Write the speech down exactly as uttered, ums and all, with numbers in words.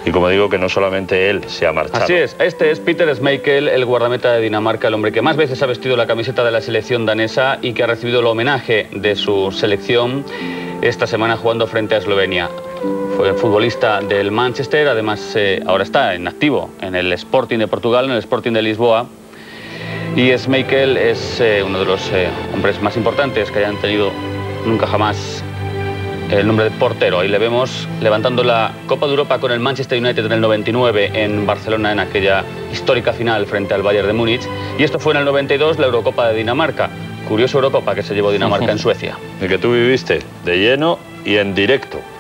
Y como digo, que no solamente él se ha marchado. Así es, este es Peter Schmeichel, el guardameta de Dinamarca, el hombre que más veces ha vestido la camiseta de la selección danesa y que ha recibido el homenaje de su selección esta semana jugando frente a Eslovenia. Fue futbolista del Manchester, además eh, ahora está en activo en el Sporting de Portugal, en el Sporting de Lisboa. Y Schmeichel es eh, uno de los eh, hombres más importantes que hayan tenido nunca jamás el nombre de portero. Ahí le vemos levantando la Copa de Europa con el Manchester United en el noventa y nueve en Barcelona, en aquella histórica final frente al Bayern de Múnich. Y esto fue en el noventa y dos, la Eurocopa de Dinamarca. Curiosa Eurocopa que se llevó Dinamarca en Suecia. Y que tú viviste de lleno y en directo.